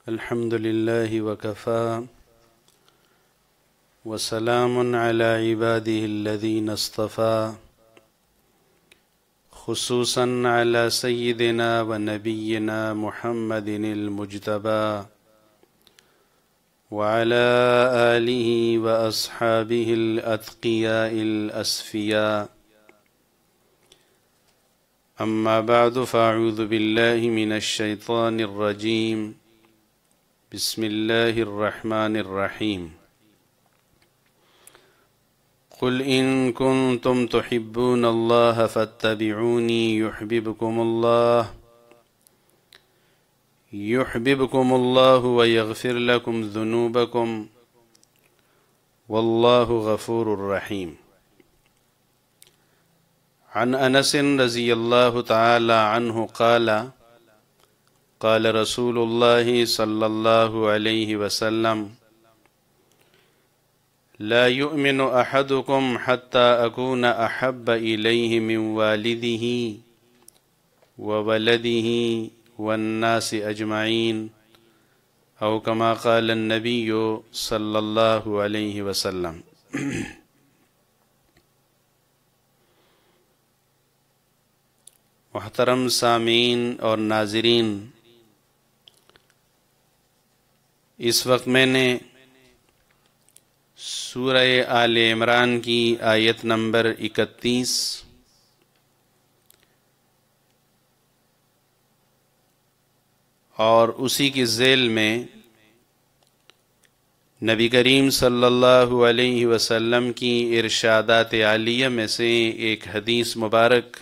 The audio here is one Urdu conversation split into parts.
الحمد لله وكفى وسلام على عباده الذين اصطفى خصوصا على سيدنا ونبينا محمد المجتبى وعلى آله وأصحابه الأتقياء الأسفياء. أما بعد فأعوذ بالله من الشيطان الرجيم. بسم الله الرحمن الرحيم. قل إن كنتم تحبون الله فاتبعوني يحببكم الله ويغفر لكم ذنوبكم والله غفور رحيم. عن أنس رضي الله تعالى عنه قال قال رسول الله صلى الله عليه وسلم لا يؤمن أحدكم حتى أكون أحب إليه من والده وولده والناس أجمعين أو كما قال النبي صلى الله عليه وسلم. محترم سامعین اور ناظرین، اس وقت میں نے سورہ آل عمران کی آیت نمبر 31 اور اسی کی ذیل میں نبی کریم صلی اللہ علیہ وسلم کی ارشادات عالیہ میں سے ایک حدیث مبارک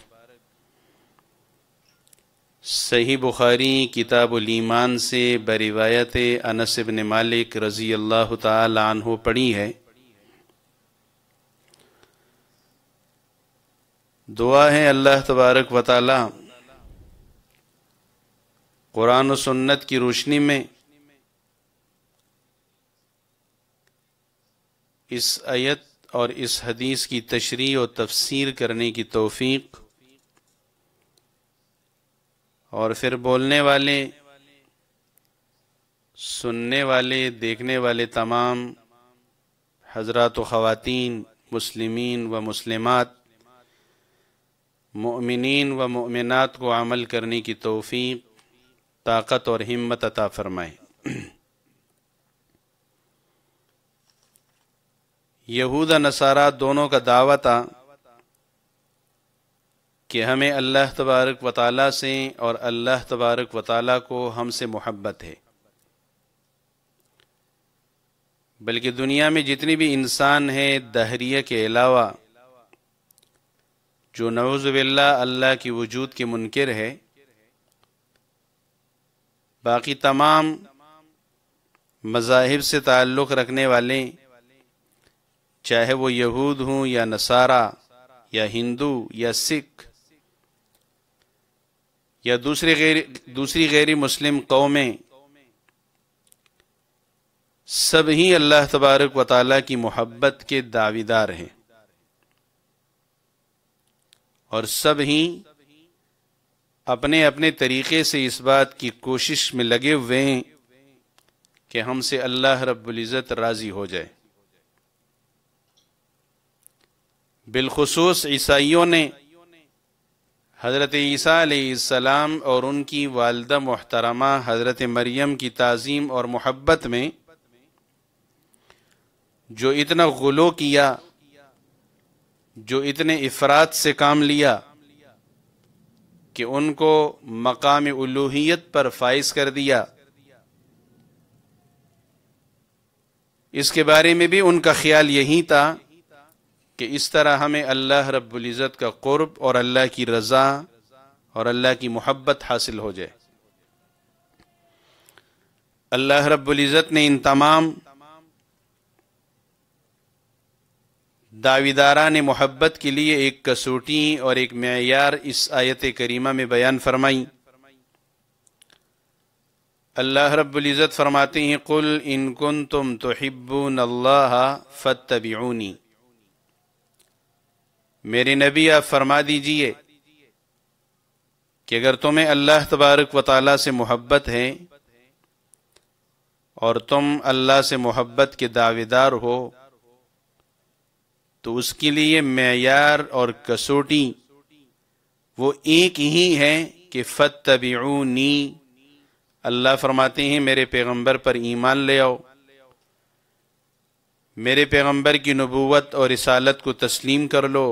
صحیح بخاری کتاب الایمان سے بروایت انس بن مالک رضی اللہ تعالی عنہ پڑھی ہے. دعا ہے اللہ تبارک و تعالی قرآن و سنت کی روشنی میں اس آیت اور اس حدیث کی تشریح و تفسیر کرنے کی توفیق اور پھر بولنے والے، سننے والے، دیکھنے والے تمام حضرات و خواتین، مسلمین و مسلمات، مؤمنین و مؤمنات کو عمل کرنے کی توفیق، طاقت اور ہمت عطا فرمائے. یہود و نصارہ دونوں کا دعویٰ تھا کہ ہمیں اللہ تبارک و تعالیٰ سے اور اللہ تبارک و تعالیٰ کو ہم سے محبت ہے، بلکہ دنیا میں جتنی بھی انسان ہے دہریہ کے علاوہ جو نعوذ باللہ اللہ کی وجود کے منکر ہے، باقی تمام مذاہب سے تعلق رکھنے والے، چاہے وہ یہود ہوں یا نصارہ یا ہندو یا سکھ یا دوسری غیر مسلم قومیں، سب ہی اللہ تبارک و تعالیٰ کی محبت کے دعویدار ہیں اور سب ہی اپنے اپنے طریقے سے اس بات کی کوشش میں لگے ہوئے ہیں کہ ہم سے اللہ رب العزت راضی ہو جائے. بالخصوص عیسائیوں نے حضرت عیسیٰ علیہ السلام اور ان کی والدہ محترمہ حضرت مریم کی تعظیم اور محبت میں جو اتنا غلو کیا، جو اتنے افراط سے کام لیا کہ ان کو مقام الوہیت پر فائز کر دیا، اس کے بارے میں بھی ان کا خیال یہی تھا کہ اس طرح ہمیں اللہ رب العزت کا قرب اور اللہ کی رضا اور اللہ کی محبت حاصل ہو جائے. اللہ رب العزت نے ان تمام دعویداران محبت کے لیے ایک کسوٹی اور ایک معیار اس آیت کریمہ میں بیان فرمائی. اللہ رب العزت فرماتے ہیں قل ان کنتم تحبون اللہ فاتبعونی. میرے نبی آپ فرما دیجئے کہ اگر تمہیں اللہ تبارک و تعالیٰ سے محبت ہے اور تم اللہ سے محبت کے دعویدار ہو تو اس کے لیے معیار اور کسوٹی وہ ایک ہی ہے کہ فاتبعونی، اللہ فرماتے ہیں میرے پیغمبر پر ایمان لے آؤ، میرے پیغمبر کی نبوت اور رسالت کو تسلیم کر لو،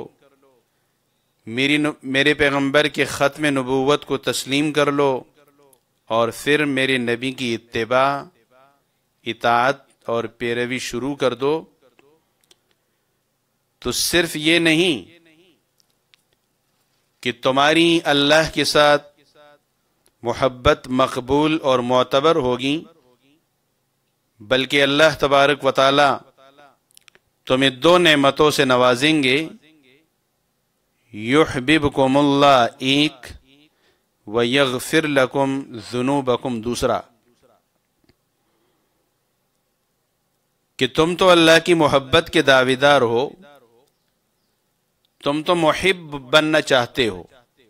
میرے پیغمبر کے ختم نبوت کو تسلیم کر لو، اور پھر میرے نبی کی اتباع، اطاعت اور پیروی شروع کر دو۔ تو صرف یہ نہیں کہ تمہاری اللہ کے ساتھ محبت مقبول اور معتبر ہوگی، بلکہ اللہ تبارک و تعالی تمہیں دو نعمتوں سے نوازیں گے، یحببکم اللہ ایک، ویغفر لکم ذنوبکم دوسرا، کہ تم تو اللہ کی محبت کے دعویدار ہو، تم تو محب بننا چاہتے ہو،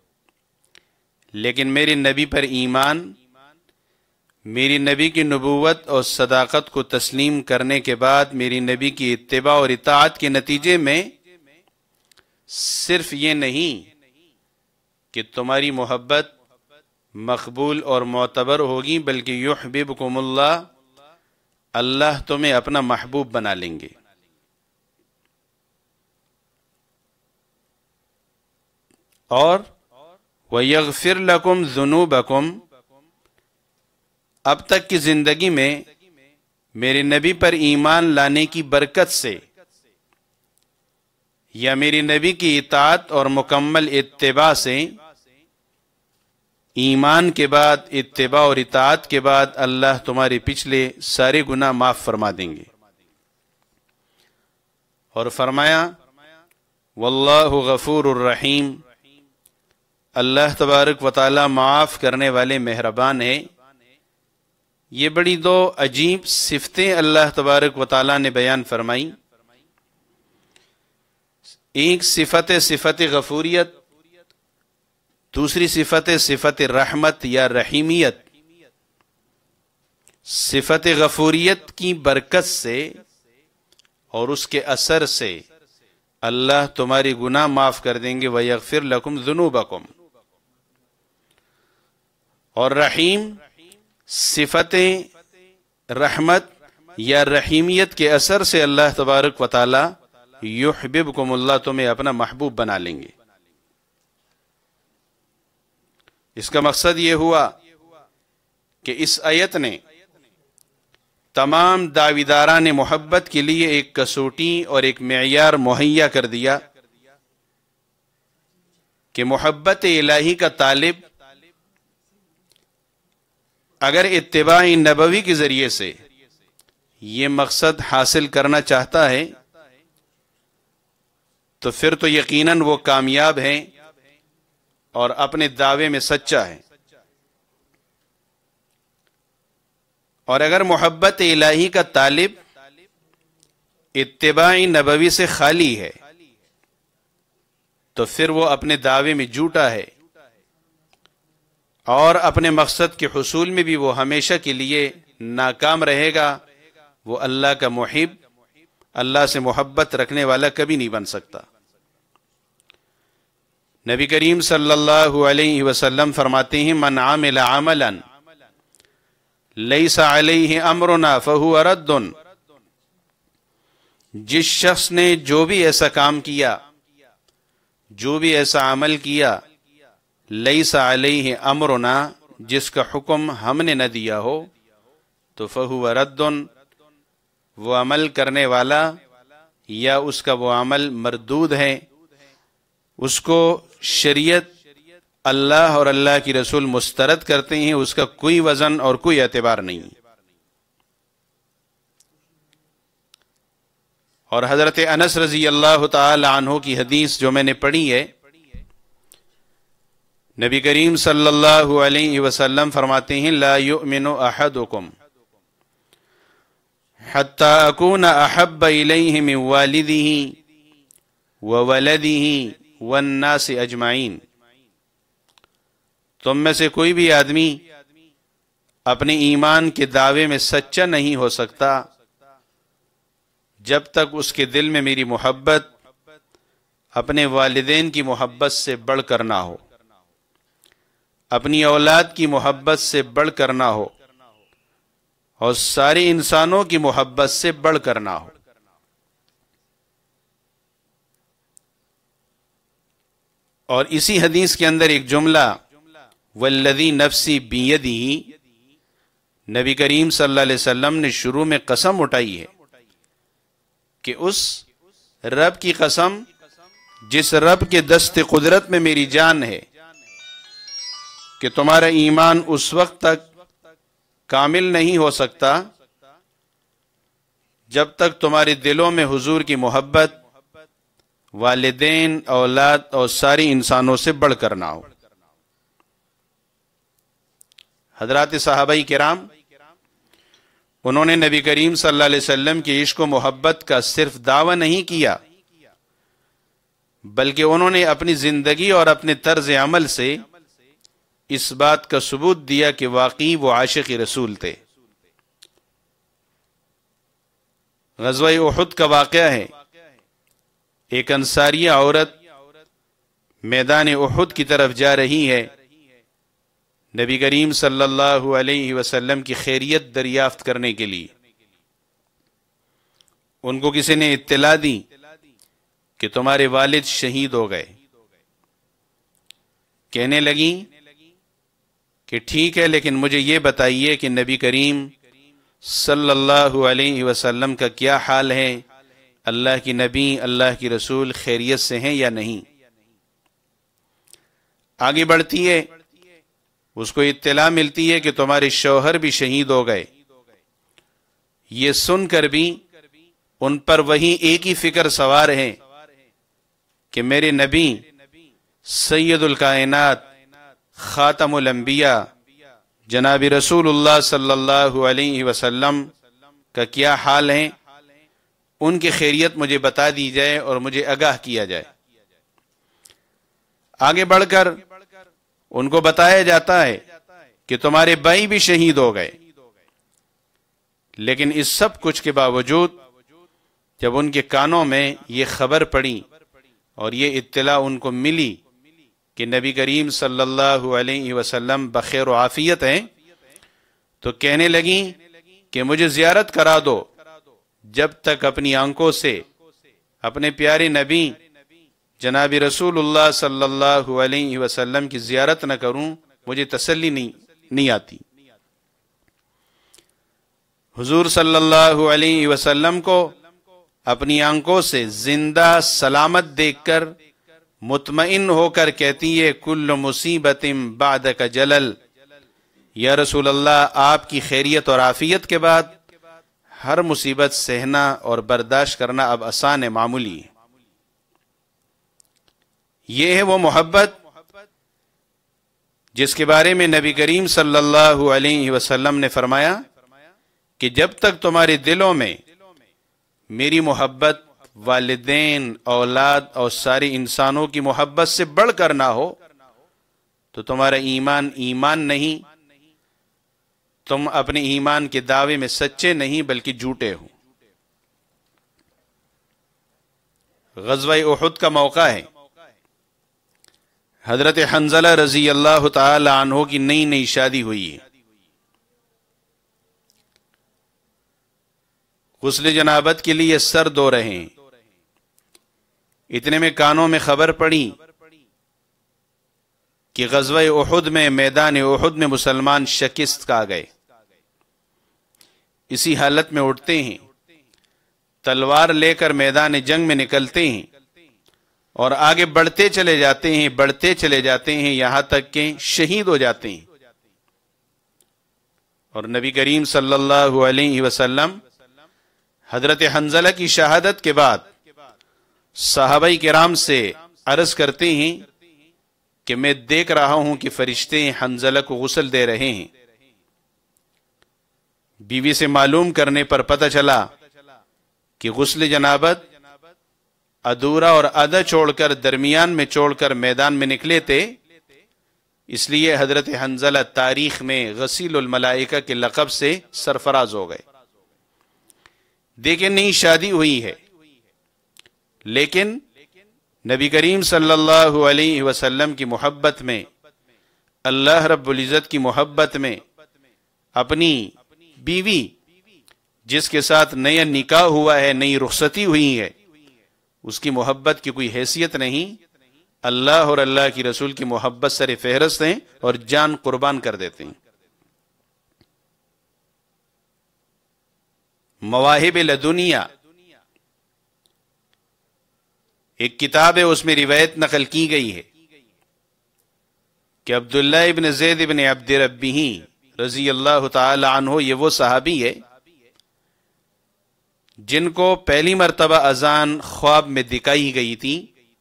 لیکن میرے نبی پر ایمان، میری نبی کی نبوت اور صداقت کو تسلیم کرنے کے بعد میری نبی کی اتباع اور اطاعت کے نتیجے میں صرف یہ نہیں کہ تمہاری محبت مقبول اور معتبر ہوگی، بلکہ یحببکم اللہ، اللہ تمہیں اپنا محبوب بنا لیں گے۔ اور وَيَغْفِرْ لَكُمْ ذُنُوبَكُمْ، اب تک کی زندگی میں میرے نبی پر ایمان لانے کی برکت سے یا میری نبی کی اطاعت اور مکمل اتباع سے، ایمان کے بعد، اتباع اور اطاعت کے بعد اللہ تمہارے پچھلے سارے گناہ معاف فرما دیں گے۔ اور فرمایا واللہ غفور الرحیم، اللہ تبارک و تعالی معاف کرنے والے مہربان ہے۔ یہ بڑی دو عجیب صفتیں اللہ تبارک و تعالی نے بیان فرمائی، ایک صفت غفوریت، دوسری صفت رحمت یا رحیمیت۔ صفت غفوریت کی برکت سے اور اس کے اثر سے اللہ تمہاری گناہ معاف کر دیں گے، وَيَغْفِرْ لَكُمْ ذُنُوبَكُمْ۔ اور رحیم، صفت رحمت یا رحیمیت کے اثر سے اللہ تبارک و تعالی یحببکم اللہ، تمہیں اپنا محبوب بنا لیں گے۔ اس کا مقصد یہ ہوا کہ اس آیت نے تمام دعویداران محبت کے لیے ایک کسوٹی اور ایک معیار مہیا کر دیا کہ محبت الہی کا طالب اگر اتباع نبوی کے ذریعے سے یہ مقصد حاصل کرنا چاہتا ہے تو پھر تو یقیناً وہ کامیاب ہے اور اپنے دعوے میں سچا ہے، اور اگر محبت الہی کا طالب اتباع نبوی سے خالی ہے تو پھر وہ اپنے دعوے میں جھوٹا ہے، اور اپنے مقصد کے حصول میں بھی وہ ہمیشہ کے لیے ناکام رہے گا۔ وہ اللہ کا محب، اللہ سے محبت رکھنے والا کبھی نہیں بن سکتا۔ نبی کریم صلی اللہ علیہ وسلم فرماتے ہیں من عمل عملا لیس علیہ امرنا فہو رد، جس شخص نے جو بھی ایسا کام کیا، جو بھی ایسا عمل کیا، لیس علیہ امرنا، جس کا حکم ہم نے نہ دیا ہو، تو فہو رد، وہ عمل کرنے والا یا اس کا وہ عمل مردود ہے، اس کو شریعت، اللہ اور اللہ کی رسول مسترد کرتے ہیں، اس کا کوئی وزن اور کوئی اعتبار نہیں۔ اور حضرت انس رضی اللہ تعالی عنہ کی حدیث جو میں نے پڑھی ہے، نبی کریم صلی اللہ علیہ وسلم فرماتے ہیں لا یؤمن احدکم حتی اکون احب الیہ من والدہ وولدہ والناس اجمعین، تم میں سے کوئی بھی آدمی اپنے ایمان کے دعوے میں سچا نہیں ہو سکتا جب تک اس کے دل میں میری محبت اپنے والدین کی محبت سے بڑھ کر نہ ہو، اپنی اولاد کی محبت سے بڑھ کر نہ ہو، اور سارے انسانوں کی محبت سے بڑھ کر نہ ہو۔ اور اسی حدیث کے اندر ایک جملہ والذی نفسی بیدہ، نبی کریم صلی اللہ علیہ وسلم نے شروع میں قسم اٹھائی ہے کہ اس رب کی قسم جس رب کے دست قدرت میں میری جان ہے کہ تمہارا ایمان اس وقت تک کامل نہیں ہو سکتا جب تک تمہارے دلوں میں حضور کی محبت والدین، اولاد اور ساری انسانوں سے بڑھ کر نہ ہو۔ حضرات صحابہ کرام، انہوں نے نبی کریم صلی اللہ علیہ وسلم کی عشق و محبت کا صرف دعویٰ نہیں کیا، بلکہ انہوں نے اپنی زندگی اور اپنے طرز عمل سے اس بات کا ثبوت دیا کہ واقعی وہ عاشق رسول تھے۔ غزوہ احد کا واقعہ ہے، ایک انصاریہ عورت میدان احد کی طرف جا رہی ہے، نبی کریم صلی اللہ علیہ وسلم کی خیریت دریافت کرنے کے لیے۔ ان کو کسی نے اطلاع دی کہ تمہارے والد شہید ہو گئے۔ کہنے لگی کہ ٹھیک ہے، لیکن مجھے یہ بتائیے کہ نبی کریم صلی اللہ علیہ وسلم کا کیا حال ہے، اللہ کی نبی، اللہ کی رسول خیریت سے ہیں یا نہیں؟ آگے بڑھتی ہے، اس کو اطلاع ملتی ہے کہ تمہارے شوہر بھی شہید ہو گئے۔ یہ سن کر بھی ان پر وہی ایک ہی فکر سوار ہے کہ میرے نبی سید الکائنات خاتم الانبیاء جناب رسول اللہ صلی اللہ علیہ وسلم کا کیا حال ہے، ان کی خیریت مجھے بتا دی جائے اور مجھے آگاہ کیا جائے۔ آگے بڑھ کر ان کو بتایا جاتا ہے کہ تمہارے بھائی بھی شہید ہو گئے، لیکن اس سب کچھ کے باوجود جب ان کے کانوں میں یہ خبر پڑی اور یہ اطلاع ان کو ملی کہ نبی کریم صلی اللہ علیہ وسلم بخیر و عافیت ہیں، تو کہنے لگیں کہ مجھے زیارت کرا دو، جب تک اپنی آنکھوں سے اپنے پیارے نبی جناب رسول اللہ صلی اللہ علیہ وسلم کی زیارت نہ کروں مجھے تسلی نہیں آتی۔ حضور صلی اللہ علیہ وسلم کو اپنی آنکھوں سے زندہ سلامت دیکھ کر مطمئن ہو کر کہتی ہے کل مصیبت بعدک جلل، یا رسول اللہ آپ کی خیریت اور عافیت کے بعد ہر مصیبت سہنا اور برداشت کرنا اب آسان ہے، معمولی ہے۔ یہ ہے وہ محبت جس کے بارے میں نبی کریم صلی اللہ علیہ وسلم نے فرمایا کہ جب تک تمہارے دلوں میں میری محبت والدین، اولاد اور سارے انسانوں کی محبت سے بڑھ کر نہ ہو تو تمہارا ایمان ایمان نہیں، تم اپنے ایمان کے دعوے میں سچے نہیں بلکہ جھوٹے ہو۔ غزوہ احد کا موقع ہے، حضرت حنظلہ رضی اللہ تعالی عنہ کی نئی نئی شادی ہوئی ہے، غسل جنابت کے لیے سر دھو رہے ہیں، اتنے میں کانوں میں خبر پڑی کہ غزوہ احد میں، میدان احد میں مسلمان شکست کھا گئے۔ اسی حالت میں اٹھتے ہیں، تلوار لے کر میدان جنگ میں نکلتے ہیں اور آگے بڑھتے چلے جاتے ہیں، بڑھتے چلے جاتے ہیں، یہاں تک کہ شہید ہو جاتے ہیں۔ اور نبی کریم صلی اللہ علیہ وسلم حضرت حنظلہ کی شہادت کے بعد صحابہ کرام سے عرض کرتے ہیں کہ میں دیکھ رہا ہوں کہ فرشتے حنظلہ کو غسل دے رہے ہیں۔ بیوی سے معلوم کرنے پر پتہ چلا کہ غسل جنابت ادھورا اور آدھا چھوڑ کر درمیان میں چھوڑ کر میدان میں نکلے تھے، اس لیے حضرت حنظلہ تاریخ میں غسیل الملائکہ کے لقب سے سرفراز ہو گئے. دیکھیں نئی شادی ہوئی ہے، لیکن نبی کریم صلی اللہ علیہ وسلم کی محبت میں، اللہ رب العزت کی محبت میں، اپنی بیوی جس کے ساتھ نیا نکاح ہوا ہے، نئی رخصتی ہوئی ہے، اس کی محبت کی کوئی حیثیت نہیں. اللہ اور اللہ کی رسول کی محبت سر فہرست ہیں اور جان قربان کر دیتے ہیں. مواہب لدنیا ایک کتاب ہے، اس میں روایت نقل کی گئی ہے کہ عبداللہ ابن زید ابن عبد ربہ رضی اللہ تعالی عنہ، یہ وہ صحابی ہے جن کو پہلی مرتبہ اذان خواب میں دکھائی گئی تھی.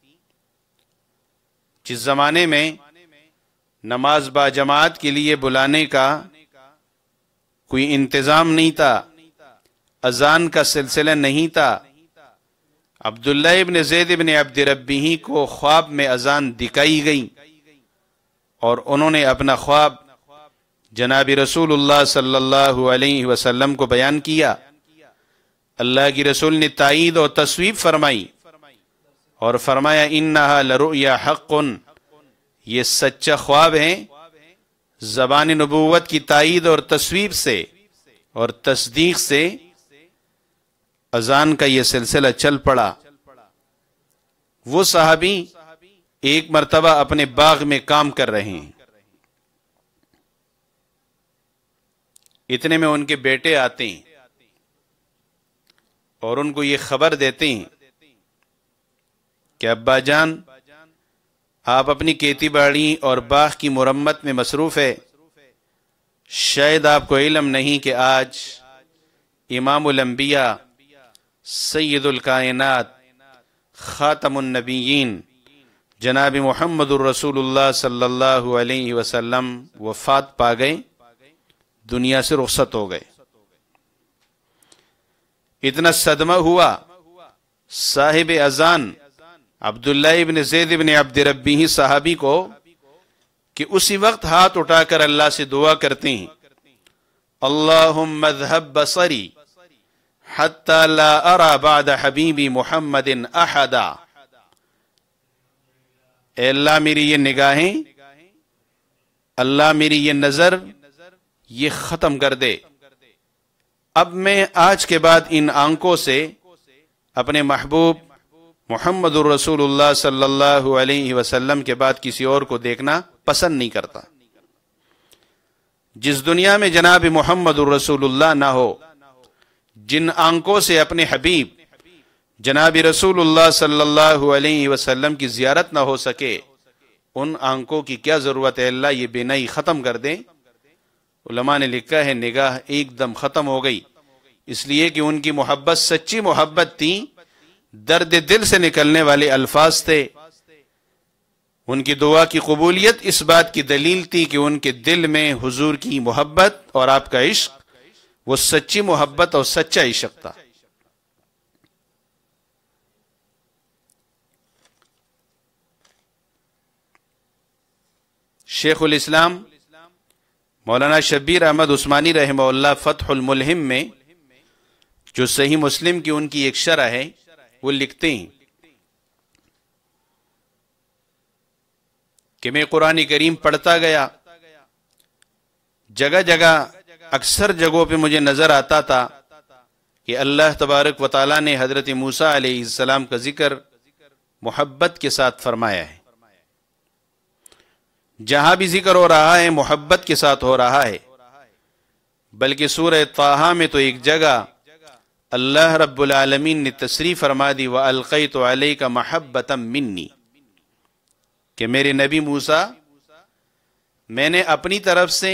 جس زمانے میں نماز با جماعت کے لیے بلانے کا کوئی انتظام نہیں تھا، اذان کا سلسلہ نہیں تھا، عبداللہ ابن زید ابن عبد ربہ کو خواب میں اذان دکھائی گئی اور انہوں نے اپنا خواب جناب رسول اللہ صلی اللہ علیہ وسلم کو بیان کیا. اللہ کی رسول نے تائید اور تصویب فرمائی اور فرمایا انہا لرؤیا حق، یہ سچا خواب ہے. زبان نبوت کی تائید اور تصویب سے اور تصدیق سے اذان کا یہ سلسلہ چل پڑا. وہ صحابی ایک مرتبہ اپنے باغ میں کام کر رہے ہیں، اتنے میں ان کے بیٹے آتے ہیں اور ان کو یہ خبر دیتے ہیں کہ ابا جان، آپ اپنی کھیتی باڑی اور باغ کی مرمت میں مصروف ہے. شاید آپ کو علم نہیں کہ آج امام الانبیاء، سید الکائنات، خاتم النبیین جناب محمد الرسول اللہ صلی اللہ علیہ وسلم وفات پا گئے، دنیا سے رخصت ہو گئے. اتنا صدمہ ہوا صاحب اذان عبداللہ ابن زید ابن عبد ربہ صحابی کو کہ اسی وقت ہاتھ اٹھا کر اللہ سے دعا کرتے ہیں، اللہم اذھب بصری حتی لا ارى بعد حبیبی محمد احدا. اے اللہ میری یہ نگاہیں، اللہ میری یہ نظر یہ ختم کر دے. اب میں آج کے بعد ان آنکھوں سے اپنے محبوب محمد الرسول اللہ صلی اللہ علیہ وسلم کے بعد کسی اور کو دیکھنا پسند نہیں کرتا. جس دنیا میں جناب محمد الرسول اللہ نہ ہو، جن آنکھوں سے اپنے حبیب جناب رسول اللہ صلی اللہ علیہ وسلم کی زیارت نہ ہو سکے، ان آنکھوں کی کیا ضرورت ہے. اللہ یہ بینائی ختم کر دیں. علماء نے لکھا ہے نگاہ ایک دم ختم ہو گئی، اس لیے کہ ان کی محبت سچی محبت تھی، درد دل سے نکلنے والے الفاظ تھے. ان کی دعا کی قبولیت اس بات کی دلیل تھی کہ ان کے دل میں حضور کی محبت اور آپ کا عشق وہ سچی محبت اور سچا عشق تھا. شیخ الاسلام مولانا شبیر احمد عثمانی رحمہ اللہ فتح الملہم میں جو صحیح مسلم کی ان کی ایک شرح ہے، وہ لکھتے ہیں کہ میں قرآن کریم پڑھتا گیا، جگہ جگہ اکثر جگہوں پہ مجھے نظر آتا تھا کہ اللہ تبارک و تعالیٰ نے حضرت موسیٰ علیہ السلام کا ذکر محبت کے ساتھ فرمایا ہے. جہاں بھی ذکر ہو رہا ہے محبت کے ساتھ ہو رہا ہے. بلکہ سورہ طٰہٰ میں تو ایک جگہ اللہ رب العالمین نے تصریح فرما دی وَأَلْقَيْتُ عَلَيْكَ مَحَبَّةً مِّنِّي کہ میرے نبی موسیٰ، میں نے اپنی طرف سے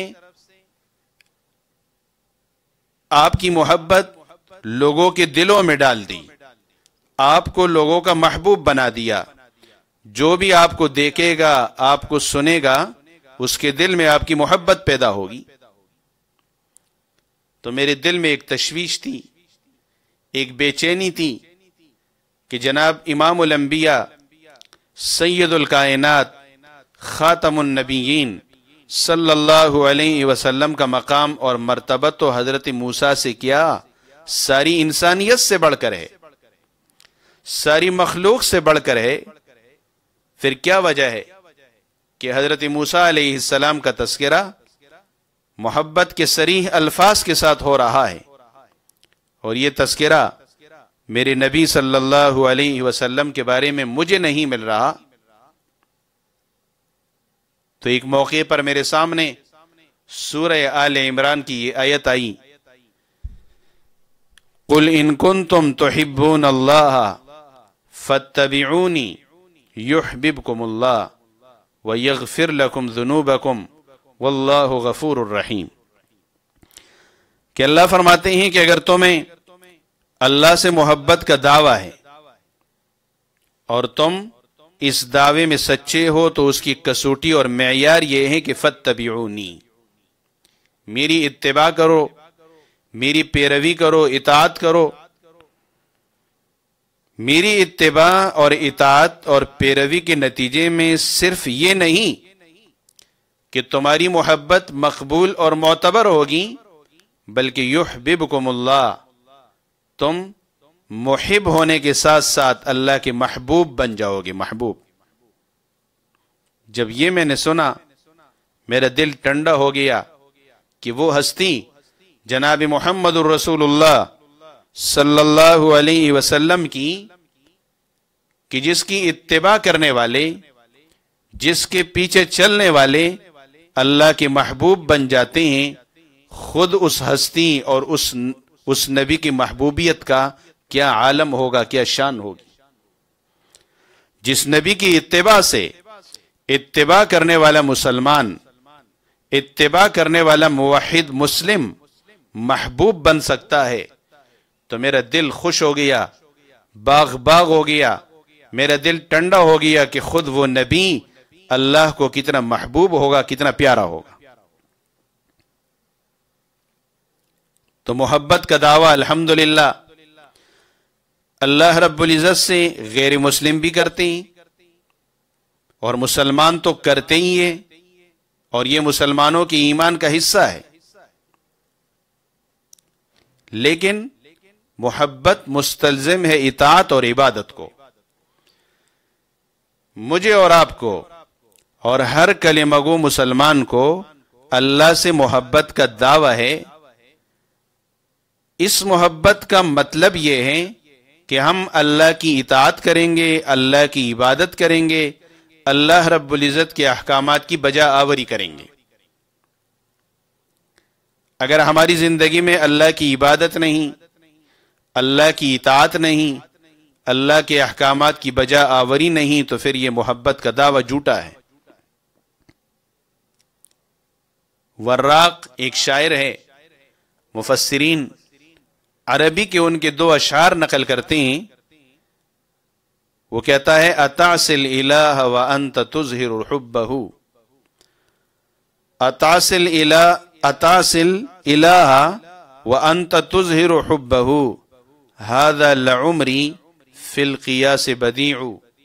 آپ کی محبت لوگوں کے دلوں میں ڈال دی، آپ کو لوگوں کا محبوب بنا دیا. جو بھی آپ کو دیکھے گا، آپ کو سنے گا، اس کے دل میں آپ کی محبت پیدا ہوگی. تو میرے دل میں ایک تشویش تھی، ایک بے چینی تھی کہ جناب امام الانبیاء، سید الکائنات، خاتم النبیین صلی اللہ علیہ وسلم کا مقام اور مرتبہ تو حضرت موسیٰ سے کیا ساری انسانیت سے بڑھ کر ہے، ساری مخلوق سے بڑھ کر ہے۔ پھر کیا وجہ ہے کہ حضرت موسیٰ علیہ السلام کا تذکرہ محبت کے صریح الفاظ کے ساتھ ہو رہا ہے، اور یہ تذکرہ میرے نبی صلی اللہ علیہ وسلم کے بارے میں مجھے نہیں مل رہا؟ تو ایک موقع پر میرے سامنے سورہ آل عمران کی یہ آیت آئی، قُلْ إِن كُنتُمْ تُحِبُّونَ اللَّهَ فَاتَّبِعُونِي يُحْبِبْكُمُ اللَّهُ وَيَغْفِرْ لَكُمْ ذُنُوبَكُمْ وَاللَّهُ غَفُورٌ رَحِيمٌ۔ کہ اللہ فرماتے ہیں کہ اگر تمہیں اللہ سے محبت کا دعویٰ ہے اور تم اس دعوے میں سچے ہو تو اس کی کسوٹی اور معیار یہ ہے کہ فَاتَّبِعُونِي، میری اتباع کرو، میری پیروی کرو، اطاعت کرو۔ میری اتباع اور اطاعت اور پیروی کے نتیجے میں صرف یہ نہیں کہ تمہاری محبت مقبول اور معتبر ہوگی، بلکہ یحببکم اللہ، تم محب ہونے کے ساتھ ساتھ اللہ کے محبوب بن جاؤ گے۔ محبوب، جب یہ میں نے سنا میرا دل ٹھنڈا ہو گیا کہ وہ ہستی جناب محمد الرسول اللہ صلی اللہ علیہ وسلم کی، کہ جس کی اتباع کرنے والے، جس کے پیچھے چلنے والے اللہ کے محبوب بن جاتے ہیں، خود اس ہستی اور اس نبی کی محبوبیت کا کیا عالم ہوگا، کیا شان ہوگی۔ جس نبی کی اتباع سے اتباع کرنے والا مسلمان، اتباع کرنے والا موحد مسلم محبوب بن سکتا ہے، تو میرا دل خوش ہو گیا، باغ باغ ہو گیا، میرا دل ٹھنڈا ہو گیا کہ خود وہ نبی اللہ کو کتنا محبوب ہوگا، کتنا پیارا ہوگا۔ تو محبت کا دعویٰ الحمدللہ اللہ رب العزت سے غیر مسلم بھی کرتے ہیں، اور مسلمان تو کرتے ہی ہیں، اور یہ مسلمانوں کے ایمان کا حصہ ہے۔ لیکن محبت مستلزم ہے اطاعت اور عبادت کو۔ مجھے اور آپ کو اور ہر کلمہ گو مسلمان کو اللہ سے محبت کا دعویٰ ہے۔ اس محبت کا مطلب یہ ہے کہ ہم اللہ کی اطاعت کریں گے، اللہ کی عبادت کریں گے، اللہ رب العزت کے احکامات کی بجا آوری کریں گے۔ اگر ہماری زندگی میں اللہ کی عبادت نہیں، اللہ کی اطاعت نہیں، اللہ کے احکامات کی بجا آوری نہیں، تو پھر یہ محبت کا دعویٰ جھوٹا ہے۔ وراق ایک شاعر ہے، مفسرین عربی کے ان کے دو اشعار نقل کرتے ہیں۔ وہ کہتا ہے اتعصل الہ وانت تظہر حبہ، اتعصل الہ وانت تظہر حبہ، هذا لعمری فی القیاس بدیع،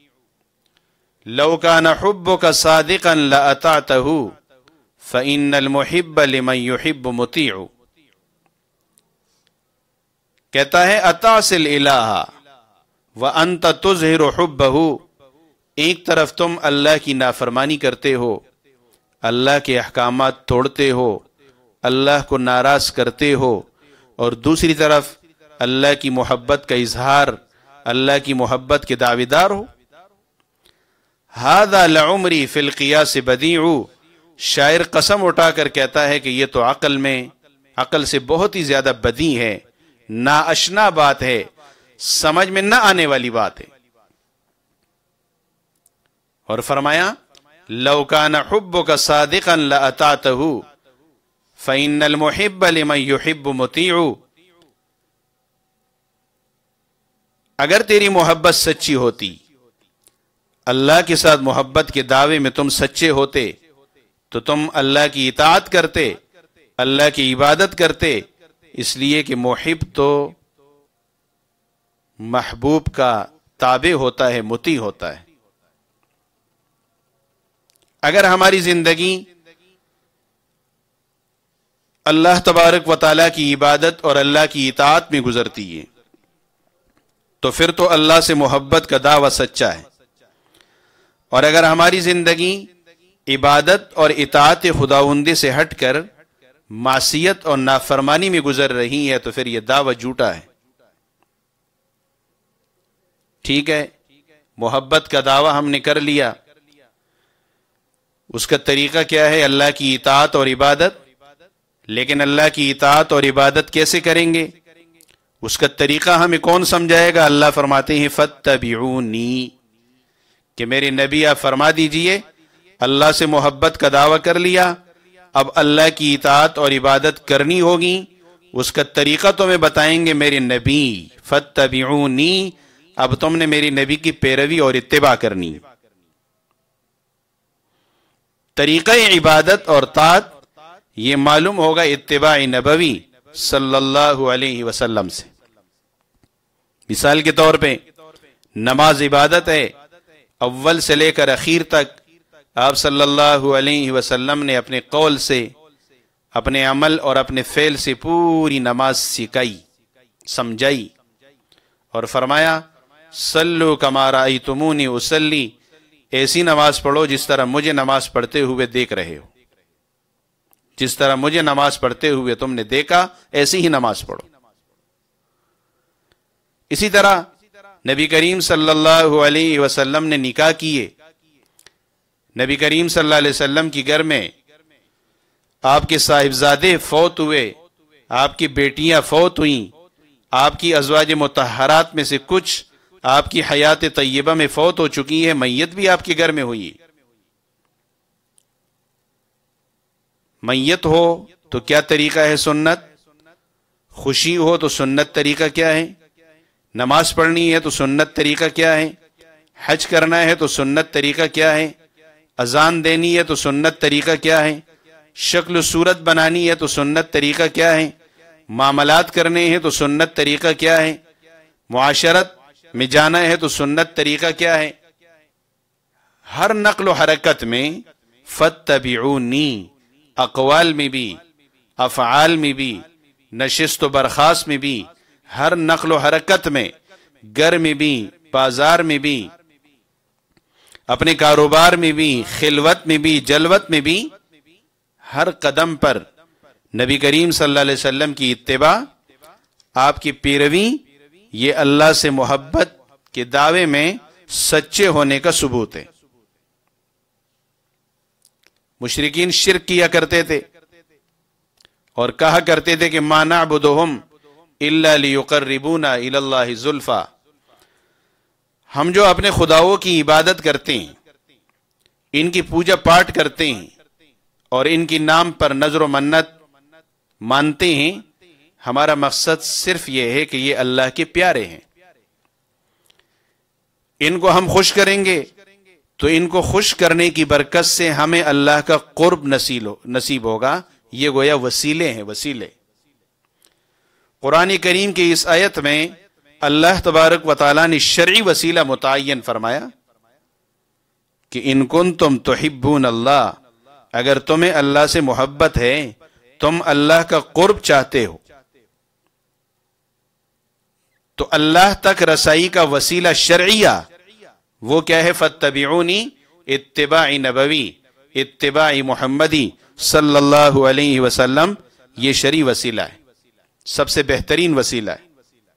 لو کان حبک صادقا لأطعتہ، فإن المحب لمن يحب مطیع۔ کہتا ہے اتعصل الہ وانت تظہر حبہ، ایک طرف تم اللہ کی نافرمانی کرتے ہو، اللہ کے احکامات توڑتے ہو، اللہ کو ناراض کرتے ہو، اور دوسری طرف اللہ کی محبت کا اظہار، اللہ کی محبت کے دعویدار ہو۔ ھذا لعمری فی القیاس بدیع، شاعر قسم اٹھا کر کہتا ہے کہ یہ تو عقل سے بہت ہی زیادہ بدی ہے، نااشنا بات ہے، سمجھ میں نہ آنے والی بات ہے۔ اور فرمایا لو کان حبک صادقا لأطعتہ، فإن المحب لمن يحب مطیع۔ اگر تیری محبت سچی ہوتی، اللہ کے ساتھ محبت کے دعوے میں تم سچے ہوتے، تو تم اللہ کی اطاعت کرتے، اللہ کی عبادت کرتے، اس لیے کہ محب تو محبوب کا تابع ہوتا ہے، مطیع ہوتا ہے۔ اگر ہماری زندگی اللہ تبارک و تعالیٰ کی عبادت اور اللہ کی اطاعت میں گزرتی ہے تو پھر تو اللہ سے محبت کا دعویٰ سچا ہے، اور اگر ہماری زندگی عبادت اور اطاعت خداوندی سے ہٹ کر معصیت اور نافرمانی میں گزر رہی ہے تو پھر یہ دعویٰ جھوٹا ہے۔ ٹھیک ہے، محبت کا دعویٰ ہم نے کر لیا، اس کا طریقہ کیا ہے؟ اللہ کی اطاعت اور عبادت۔ لیکن اللہ کی اطاعت اور عبادت کیسے کریں گے؟ اس کا طریقہ ہمیں کون سمجھائے گا؟ اللہ فرماتے ہیں فَاتَّبِعُونِی، کہ میرے نبی آپ فرما دیجئے اللہ سے محبت کا دعویٰ کر لیا، اب اللہ کی اطاعت اور عبادت کرنی ہوگی، اس کا طریقہ تمہیں بتائیں گے میرے نبی۔ فَاتَّبِعُونِی، اب تم نے میری نبی کی پیروی اور اتباع کرنی۔ طریقہ عبادت اور طاعت یہ معلوم ہوگا اتباع نبوی صلی اللہ علیہ وسلم سے۔ مثال کے طور پہ نماز عبادت ہے، اول سے لے کر اخیر تک آپ صلی اللہ علیہ وسلم نے اپنے قول سے، اپنے عمل اور اپنے فعل سے پوری نماز سکھائی، سمجھائی، اور فرمایا صلو کما رأیتمونی اصلی، ایسی نماز پڑھو جس طرح مجھے نماز پڑھتے ہوئے دیکھ رہے ہو، جس طرح مجھے نماز پڑھتے ہوئے تم نے دیکھا ایسی ہی نماز پڑھو۔ اسی طرح نبی کریم صلی اللہ علیہ وسلم نے نکاح کیے، نبی کریم صلی اللہ علیہ وسلم کی گھر میں آپ کے صاحبزادے فوت ہوئے، آپ کی بیٹیاں فوت ہوئیں، آپ کی ازواج مطہرات میں سے کچھ آپ کی حیات طیبہ میں فوت ہو چکی ہے، میت بھی آپ کے گھر میں ہوئی۔ میت ہو تو کیا طریقہ ہے؟ سنت۔ خوشی ہو تو سنت طریقہ کیا ہے؟ نماز پڑھنی ہے تو سنت طریقہ کیا ہے؟ حج کرنا ہے تو سنت طریقہ کیا ہے؟ اذان دینی ہے تو سنت طریقہ کیا ہے؟ شکل و صورت بنانی ہے تو سنت طریقہ کیا ہے؟ معاملات کرنے ہیں تو سنت طریقہ کیا ہے؟ معاشرت میں جانا ہے تو سنت طریقہ کیا ہے؟ ہر نقل و حرکت میں فَاتَّبِعُونِی، اقوال میں بھی، افعال میں بھی، نشست و برخاست میں بھی، ہر نقل و حرکت میں، گھر میں بھی، بازار میں بھی، اپنے کاروبار میں بھی، خلوت میں بھی، جلوت میں بھی، ہر قدم پر نبی کریم صلی اللہ علیہ وسلم کی اتباع، آپ کی پیروی، یہ اللہ سے محبت کے دعوے میں سچے ہونے کا ثبوت ہے۔ مشرکین شرک کیا کرتے تھے اور کہا کرتے تھے کہ ما نعبدہم الا لیقربونا الی اللہ زلفیٰ، ہم جو اپنے خداؤں کی عبادت کرتے ہیں، ان کی پوجا پاٹ کرتے ہیں اور ان کی نام پر نظر و منت مانتے ہیں، ہمارا مقصد صرف یہ ہے کہ یہ اللہ کے پیارے ہیں، ان کو ہم خوش کریں گے تو ان کو خوش کرنے کی برکت سے ہمیں اللہ کا قرب نصیب ہوگا۔ یہ گویا وسیلے ہیں، وسیلے۔ قرآن کریم کی اس آیت میں اللہ تبارک و تعالیٰ نے شرعی وسیلہ متعین فرمایا کہ ان کنتم تحبون اللہ، اگر تمہیں اللہ سے محبت ہے، تم اللہ کا قرب چاہتے ہو، تو اللہ تک رسائی کا وسیلہ شرعیہ وہ کیا ہے؟ فَاتَّبِعُونِی، اتباع نبوی، اتباع محمدی صلی اللہ علیہ وسلم، یہ شرعی وسیلہ ہے، سب سے بہترین وسیلہ ہے۔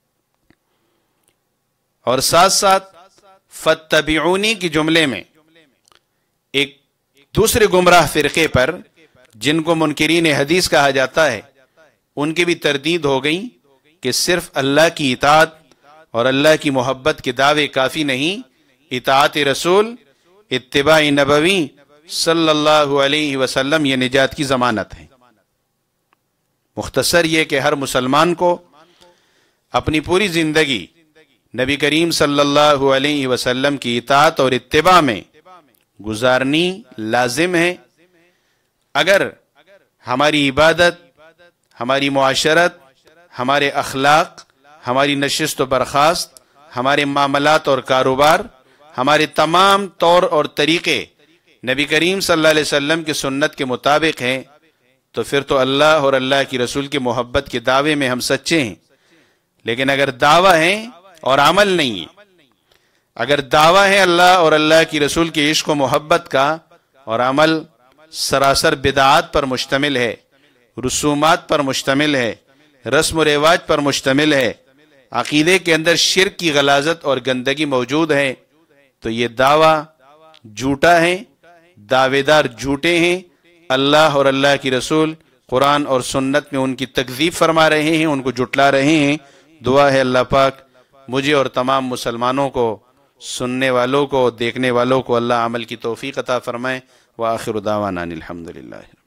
اور ساتھ ساتھ فَاتَّبِعُونِی کی جملے میں ایک دوسرے گمراہ فرقے پر، جن کو منکرین حدیث کہا جاتا ہے، ان کی بھی تردید ہو گئی کہ صرف اللہ کی اطاعت اور اللہ کی محبت کے دعوے کافی نہیں، اطاعت رسول، اتباع نبوی صلی اللہ علیہ وسلم یہ نجات کی ضمانت ہے۔ مختصر یہ کہ ہر مسلمان کو اپنی پوری زندگی نبی کریم صلی اللہ علیہ وسلم کی اطاعت اور اتباع میں گزارنی لازم ہے۔ اگر ہماری عبادت، ہماری معاشرت، ہمارے اخلاق، ہماری نشست و برخاست، ہمارے معاملات اور کاروبار، ہمارے تمام طور اور طریقے نبی کریم صلی اللہ علیہ وسلم کی سنت کے مطابق ہیں، تو پھر تو اللہ اور اللہ کی رسول کی محبت کے دعوے میں ہم سچے ہیں. لیکن اگر دعویٰ ہے اور عمل نہیں ہے، اگر دعویٰ ہے اللہ اور اللہ کی رسول کے عشق و محبت کا اور عمل سراسر بدعات پر مشتمل ہے، رسومات پر مشتمل ہے، رسم و رواج پر مشتمل ہے، عقیدے کے اندر شرک کی غلاظت اور گندگی موجود ہے، تو یہ دعویٰ جھوٹا ہے، دعوے دار جھوٹے ہیں. اللہ اور اللہ کی رسول قرآن اور سنت میں ان کی تکذیب فرما رہے ہیں، ان کو جھٹلا رہے ہیں. دعا ہے اللہ پاک مجھے اور تمام مسلمانوں کو، سننے والوں کو، دیکھنے والوں کو اللہ عمل کی توفیق عطا فرمائے. وآخر دعوانا الحمدللہ.